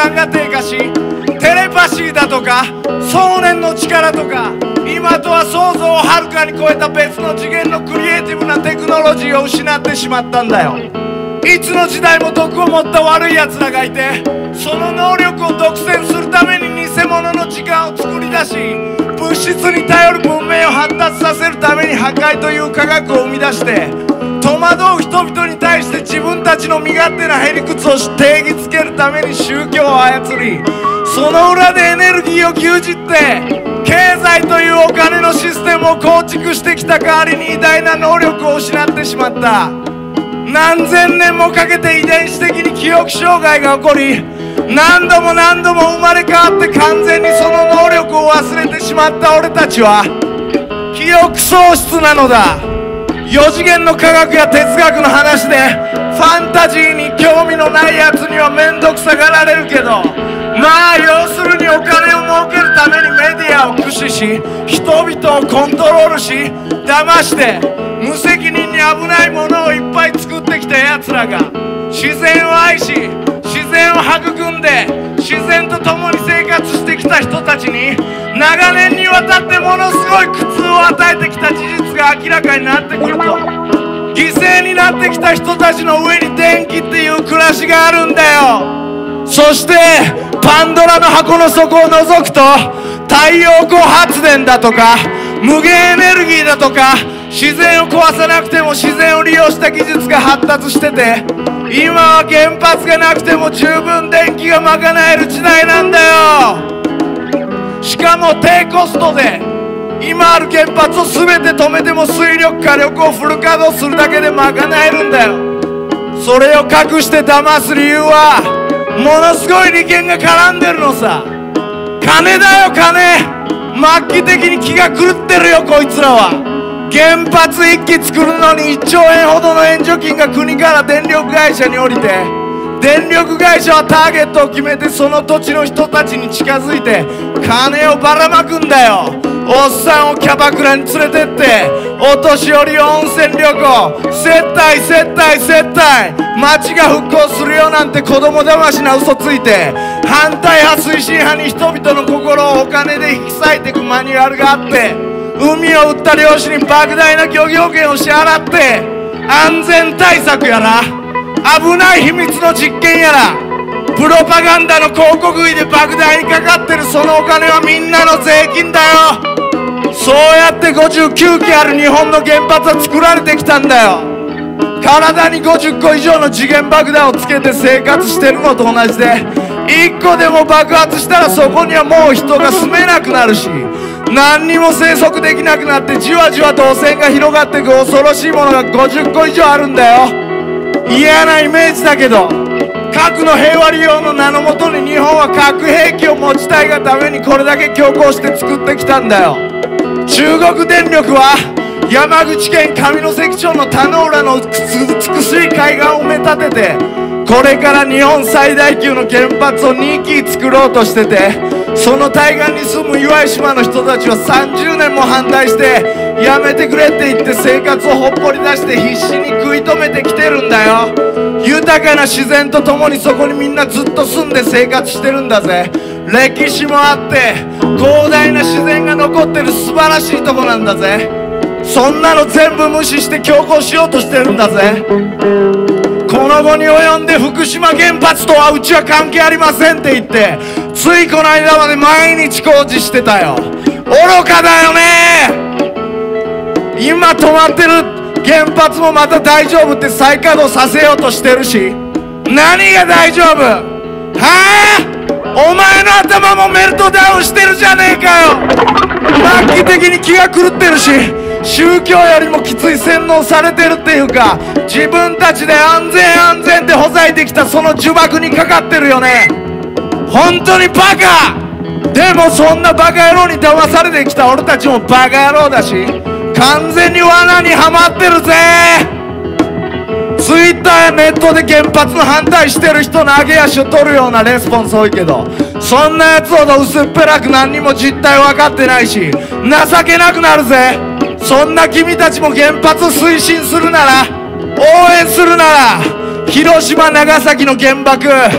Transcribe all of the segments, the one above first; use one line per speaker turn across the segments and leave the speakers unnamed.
感が低下し、テレパシーだとか想念の力とか、今とは想像をはるかに超えた別の次元のクリエイティブなテクノロジーを失ってしまったんだよ。いつの時代も毒を持った悪いやつらがいて、その能力を独占するために偽物の時間を作り出し、物質に頼る文明を発達させるために破壊という科学を生み出して、戸惑う人々に対して自分たちの身勝手なへりくつを定義づけるために宗教を操り、その裏でエネルギーを牛耳って経済というお金のシステムを構築してきた代わりに偉大な能力を失ってしまった。何千年もかけて遺伝子的に記憶障害が起こり、何度も何度も生まれ変わって完全にその能力を忘れてしまった俺たちは記憶喪失なのだ。4次元の科学や哲学の話でファンタジーに興味のないやつには面倒くさがられるけど、まあ要するにお金を儲けるためにメディアを駆使し、人々をコントロールし騙して無責任に危ないものをいっぱい作ってきたやつらが、自然を愛し自然を育んで自然と共に生活してきた人たちに長年にわたってものすごい苦痛を与えてきた事実が明らかになってくると、犠牲になってきた人たちの上に電気っていう暮らしがあるんだよ。そしてパンドラの箱の底を覗くと、太陽光発電だとか無限エネルギーだとか、自然を壊さなくても自然を利用した技術が発達してて、今は原発がなくても十分電気が賄える時代なんだよ。しかも低コストで今ある原発を全て止めても水力火力をフル稼働するだけで賄えるんだよ。それを隠して騙す理由はものすごい利権が絡んでるのさ。金だよ金。末期的に気が狂ってるよこいつらは。原発1基作るのに1兆円ほどの援助金が国から電力会社に降りて、電力会社はターゲットを決めてその土地の人たちに近づいて金をばらまくんだよ。おっさんをキャバクラに連れてってお年寄り温泉旅行、接待町が復興するよなんて子供騙しな嘘ついて、反対派推進派に人々の心をお金で引き裂いていくマニュアルがあって、海を売った漁師に莫大な漁業権を支払って安全対策やら危ない秘密の実験やらプロパガンダの広告費で莫大にかかってるそのお金はみんなの税金だよ。そうやって59基ある日本の原発は作られてきたんだよ。体に50個以上の時限爆弾をつけて生活してるのと同じで、1個でも爆発したらそこにはもう人が住めなくなるし、何にも生息できなくなってじわじわと汚染が広がっていく恐ろしいものが50個以上あるんだよ。嫌なイメージだけど、核の平和利用の名のもとに日本は核兵器を持ちたいがためにこれだけ強行して作ってきたんだよ。中国電力は山口県上関町の田野浦の美しい海岸を埋め立てて、これから日本最大級の原発を2基作ろうとしてて、その対岸に住む岩井島の人たちは30年も反対してやめてくれって言って生活をほっぽり出して必死に食い止めてきてるんだよ。豊かな自然とともにそこにみんなずっと住んで生活してるんだぜ。歴史もあって広大な自然が残ってる素晴らしいとこなんだぜ。そんなの全部無視して強行しようとしてるんだぜ。この後に及んで福島原発とはうちは関係ありませんって言ってついこの間まで毎日工事してたよ。愚かだよね。今止まってる原発もまた大丈夫って再稼働させようとしてるし、何が大丈夫？はあ？お前の頭もメルトダウンしてるじゃねえかよ。末期的に気が狂ってるし、宗教よりもきつい洗脳されてるっていうか、自分たちで安全ってほざいてきたその呪縛にかかってるよね。本当にバカ。でもそんなバカ野郎に騙されてきた俺たちもバカ野郎だし、完全に罠にはまってるぜ。ツイッターやネットで原発の反対してる人の上げ足を取るようなレスポンス多いけど、そんなやつほど薄っぺらく何にも実態分かってないし情けなくなるぜ。そんな君たちも原発を推進するなら、応援するなら、広島長崎の原爆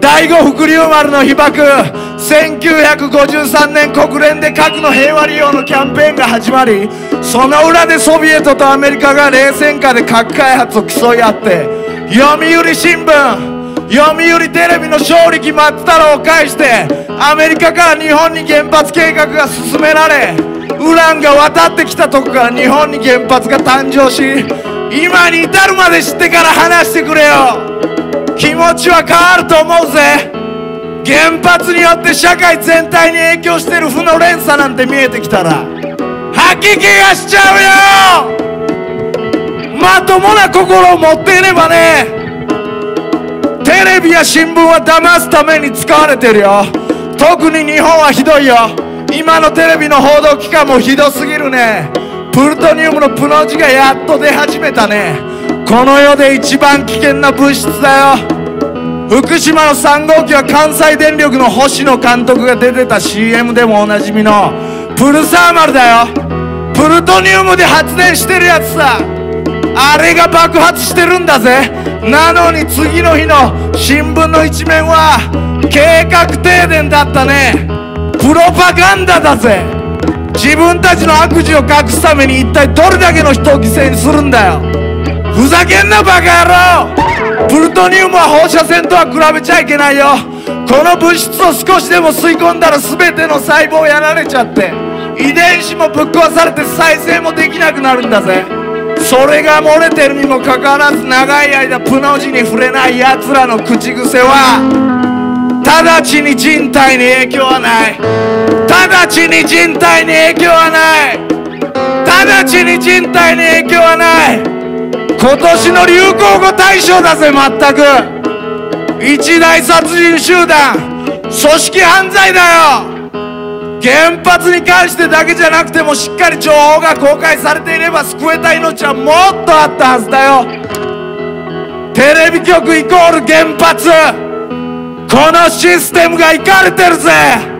第五福竜丸の被爆、1953年国連で核の平和利用のキャンペーンが始まり、その裏でソビエトとアメリカが冷戦下で核開発を競い合って、読売新聞、読売テレビの正力松太郎を介してアメリカから日本に原発計画が進められ、ウランが渡ってきたとこから日本に原発が誕生し、今に至るまで知ってから話してくれよ。気持ちは変わると思うぜ。原発によって社会全体に影響してる負の連鎖なんて見えてきたら吐き気がしちゃうよ。まともな心を持っていればね。テレビや新聞は騙すために使われてるよ。特に日本はひどいよ。今のテレビの報道機関もひどすぎるね。プルトニウムのプの字がやっと出始めたね。この世で一番危険な物質だよ。福島の3号機は関西電力の星野監督が出てた CM でもおなじみのプルサーマルだよ。プルトニウムで発電してるやつさ。あれが爆発してるんだぜ。なのに次の日の新聞の一面は計画停電だったね。プロパガンダだぜ。自分たちの悪事を隠すために一体どれだけの人を犠牲にするんだよ。ふざけんなバカ野郎。プルトニウムは放射線とは比べちゃいけないよ。この物質を少しでも吸い込んだら全ての細胞やられちゃって遺伝子もぶっ壊されて再生もできなくなるんだぜ。それが漏れてるにもかかわらず長い間プの字に触れないやつらの口癖は直ちに人体に影響はない。直ちに人体に影響はない。直ちに人体に影響はない。今年の流行語大賞だぜ。まったく一大殺人集団、組織犯罪だよ。原発に関してだけじゃなくてもしっかり情報が公開されていれば救えた命はもっとあったはずだよ。テレビ局イコール原発、このシステムがイカれてるぜ。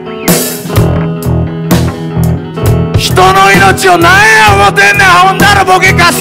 人の命を何や思てんねん。ほんだらボケかす。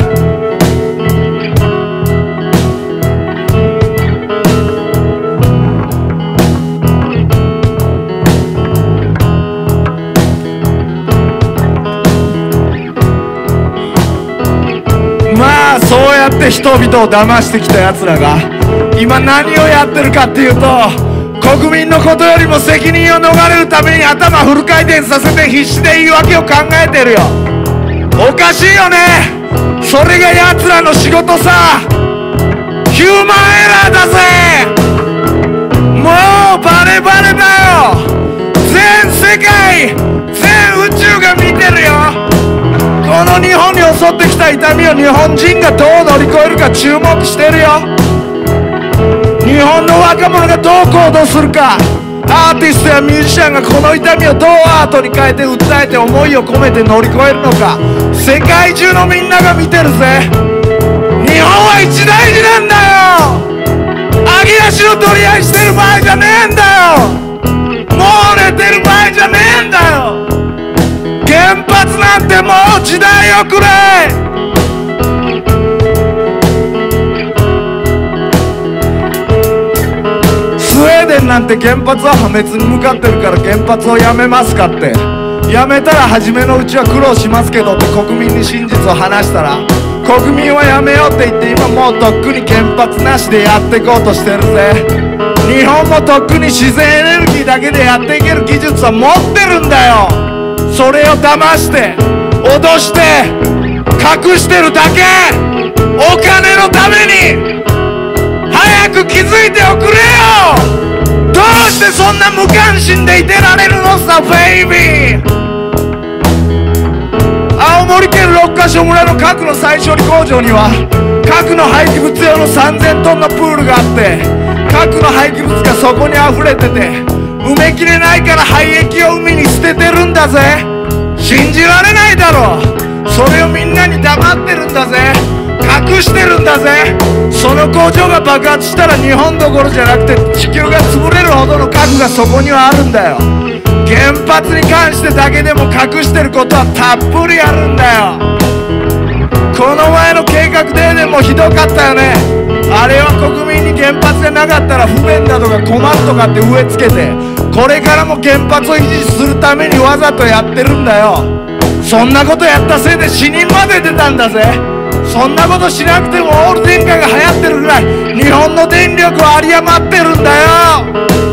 まあそうやって人々を騙してきたやつらが今何をやってるかっていうと、国民のことよりも責任を逃れるために頭フル回転させて必死で言い訳を考えてるよ。おかしいよね。それがやつらの仕事さ。ヒューマンエラーだぜ。もうバレバレだよ。全世界全宇宙が見てるよ。この日本に襲ってきた痛みを日本人がどう乗り越えるか注目してるよ。日本の若者がどう行動するか。アーティストやミュージシャンがこの痛みをどうアートに変えて訴えて思いを込めて乗り越えるのか。世界中のみんなが見てるぜ。日本は一大事なんだよ。揚げ足の取り合いしてる場合じゃねえんだよ。もう寝てる場合じゃねえんだよ。原発なんてもう時代遅れ。スウェーデンなんて原発は破滅に向かってるから原発をやめますかって。やめたら初めのうちは苦労しますけどって国民に真実を話したら、国民はやめようって言って今もうとっくに原発なしでやっていこうとしてるぜ。日本もとっくに自然エネルギーだけでやっていける技術は持ってるんだよ。それを騙して脅して隠してるだけ。お金のために。早く気づいておくれよ。どうしてそんな無関心でいてられるのさベイビー。青森県六ヶ所村の核の再処理工場には核の廃棄物用の3000トンのプールがあって、核の廃棄物がそこに溢れてて埋めきれないから廃液を海に捨ててるんだぜ。信じられないだろ。それをみんなに黙ってるんだぜ。隠してるんだぜ。その工場が爆発したら日本どころじゃなくて地球が潰れるほどの核がそこにはあるんだよ。原発に関してだけでも隠してることはたっぷりあるんだよ。この前の計画停電もひどかったよね。 あれは国民に原発がなかったら不便だとか困るとかって植え付けて、これからも原発を維持するためにわざとやってるんだよ。そんなことやったせいで死人まで出たんだぜ。そんなことしなくてもオール電化が流行ってるぐらい日本の電力は有り余ってるんだよ。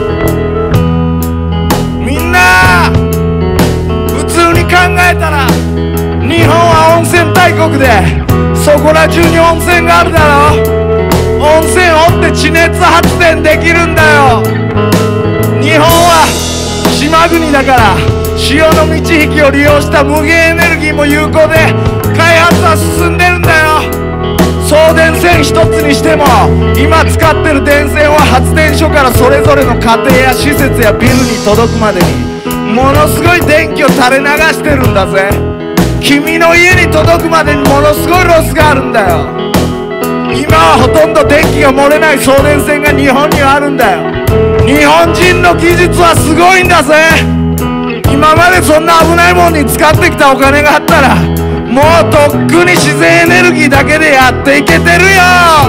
みんな普通に考えたら日本は温泉大国で、そこら中に温泉があるだろ。温泉掘って地熱発電できるんだよ。日本は島国だから潮の満ち引きを利用した無限エネルギーも有効で開発は進んでるんだよ。送電線一つにしても今使ってる電線は発電所からそれぞれの家庭や施設やビルに届くまでにものすごい電気を垂れ流してるんだぜ。君の家に届くまでにものすごいロスがあるんだよ。今はほとんど電気が漏れない送電線が日本にはあるんだよ。日本人の技術はすごいんだぜ。今までそんな危ないもんに使ってきたお金があったらもうとっくに自然エネルギーだけでやっていけてるよ。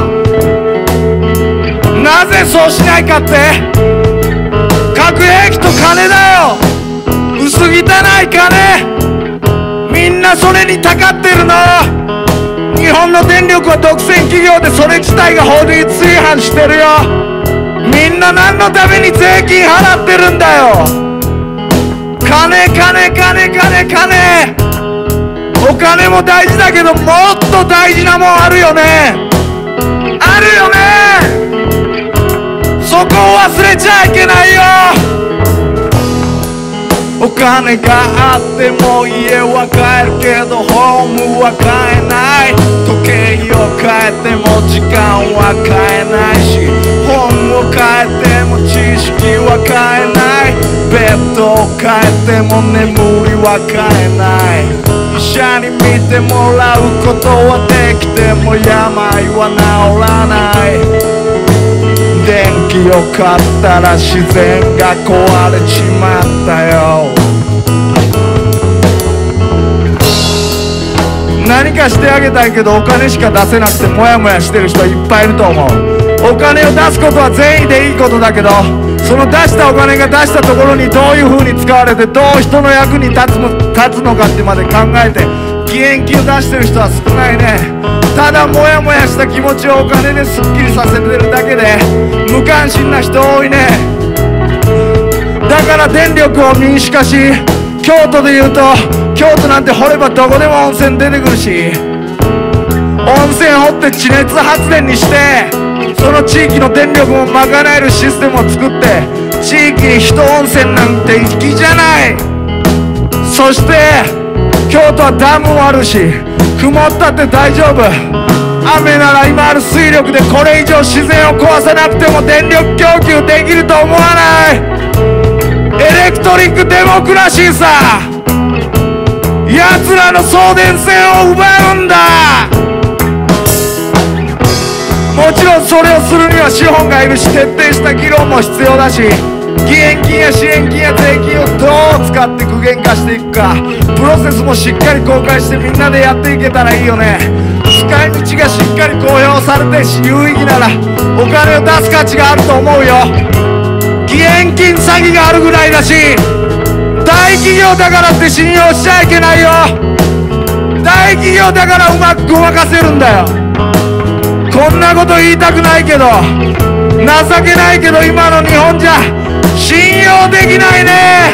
なぜそうしないかって、核兵器と金だよ。薄汚い金、みんなそれにたかってるの。日本の電力は独占企業でそれ自体が法律違反してるよ。みんな何のために税金払ってるんだよ。金金金金金。お金も大事だけどもっと大事なもんあるよね。あるよね。そこを忘れちゃいけないよ。お金があっても家は買えるけどホームは買えない。時計を変えても時間は買えないし、本を変えても知識は買えない。ベッドを変えても眠りは買えない。医者に見てもらうことはできても病は治らない。電気を買ったら自然が壊れちまったよ。何かしてあげたいけどお金しか出せなくてモヤモヤしてる人いっぱいいると思う。お金を出すことは善意でいいことだけど、その出したお金が出したところにどういう風に使われてどう人の役に立つのかってまで考えて義援金を出してる人は少ないね。ただモヤモヤした気持ちをお金ですっきりさせてるだけで無関心な人多いね。だから電力を民主化し、京都でいうと京都なんて掘ればどこでも温泉出てくるし、温泉掘って地熱発電にしてその地域の電力も賄えるシステムを作って地域に人温泉なんて粋じゃない。そして京都はダムもあるし曇ったって大丈夫。雨なら今ある水力でこれ以上自然を壊さなくても電力供給できると思わない。エレクトリックデモクラシーさ。奴らの送電線を奪うんだ。もちろんそれをするには資本がいるし徹底した議論も必要だし、義援金や支援金や税金をどう使って具現化していくか、プロセスもしっかり公開してみんなでやっていけたらいいよね。使い道がしっかり公表されて有意義ならお金を出す価値があると思うよ。義援金詐欺があるぐらいだし、大企業だからって信用しちゃいけないよ。大企業だからうまくごまかせるんだよ。こんなこと言いたくないけど情けないけど今の日本じゃ信用できないね。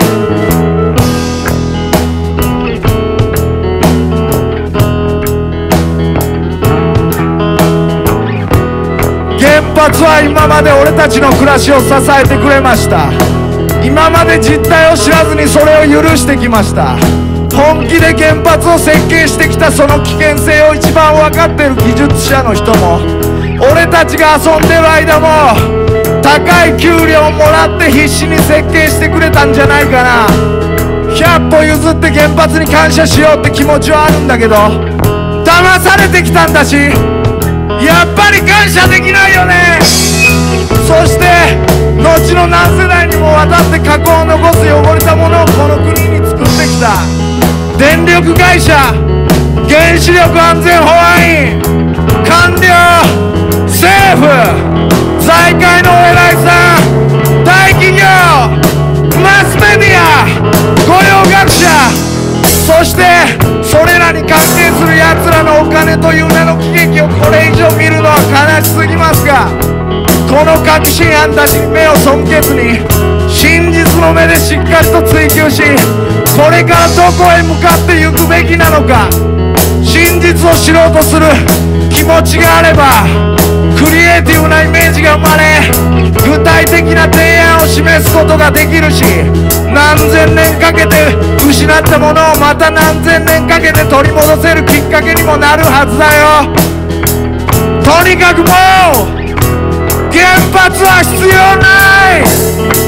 原発は今まで俺たちの暮らしを支えてくれました。今まで実態を知らずにそれを許してきました。本気で原発を設計してきたその危険性を一番分かってる技術者の人も俺たちが遊んでる間も高い給料をもらって必死に設計してくれたんじゃないかな。100歩譲って原発に感謝しようって気持ちはあるんだけど騙されてきたんだしやっぱり感謝できないよね。そして後の何世代にもわたって過去を残す汚れたものをこの国に作ってきた電力会社、原子力安全保安院、官僚、 政府、財界のお偉いさん、大企業、マスメディア、雇用学者、そしてそれらに関係するやつらのお金という名の喜劇をこれ以上見るのは悲しすぎますが、この確信犯たちに目を背けずに真実の目でしっかりと追求し、これからどこへ向かって行くべきなのか、真実を知ろうとする気持ちがあればクリエイティブなイメージが生まれ、具体的な提案を示すことができるし、何千年かけて失ったものをまた何千年かけて取り戻せるきっかけにもなるはずだよ。とにかくもう原発は必要ない。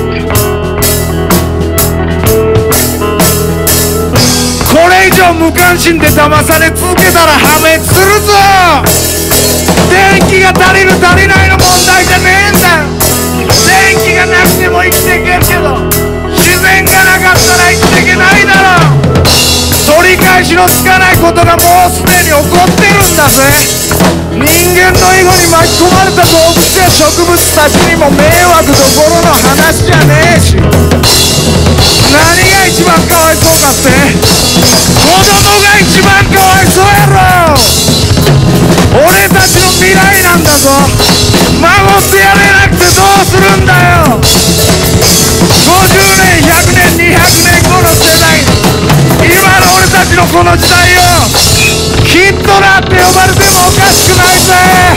これ以上無関心で騙され続けたら破滅するぞ。電気が足りる足りないの問題じゃねえんだよ。電気がなくても生きていけるけど、自然がなかったら生きていけないだろう。取り返しのつかないことがもうすでに起こってるんだぜ。人間の囲碁に巻き込まれた動物や植物たちにも迷惑どころの話じゃねえし、何が一番かわいそうかって、子供が一番かわいそうやろ。俺たちの未来なんだぞ。孫ってやれなくてどうするんだよ。50年100年200年後の世代、今の俺たちのこの時代よ、ヒットラーって呼ばれてもおかしくないぜ。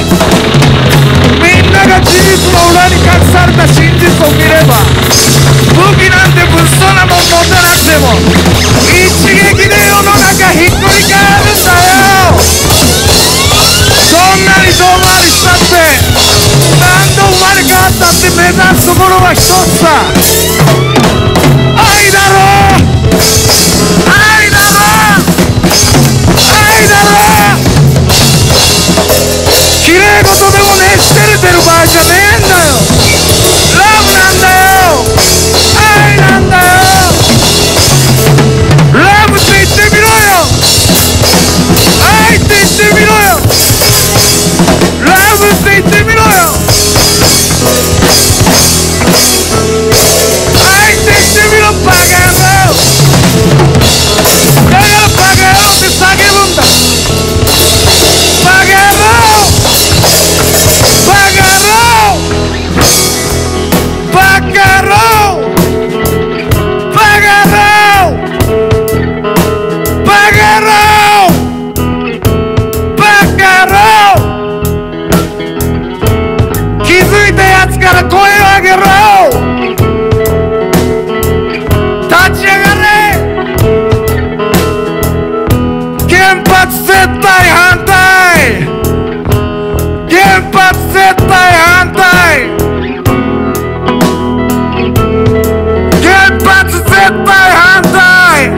みんなが事実の裏に隠された真実を見れば、武器なんて物騒なもん持たなくても一撃で世の中ひっくり返るんだよ。どんなに遠回りしたって何度生まれ変わったって目指すところは一つさ、愛だろう、愛だろう、愛だろう。綺麗事でもねし照れてる場合じゃねえんだよ。ラブなんだよ、愛なんだよ。ラブって言ってみろよ、愛って言ってみろよ、ラブって言ってみろよ、愛って言ってみろバカ野郎。だからバカ野郎って叫ぶんだ。バカ野郎、バカ野郎、バカ野郎、バカ野郎、バカ野郎、バカ野郎。気づいたやつから声を上げろ。立ち上がれ。原発絶対反対、原発絶対反対、原発絶対反対、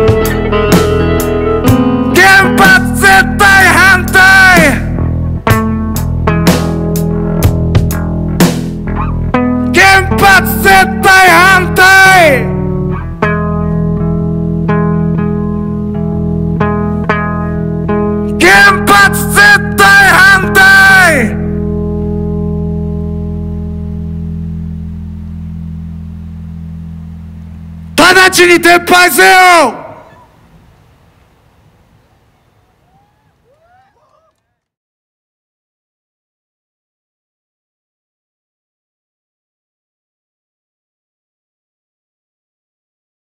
原発絶対反対、原発絶対反対。原発絶対反対。直ちに撤廃せよ。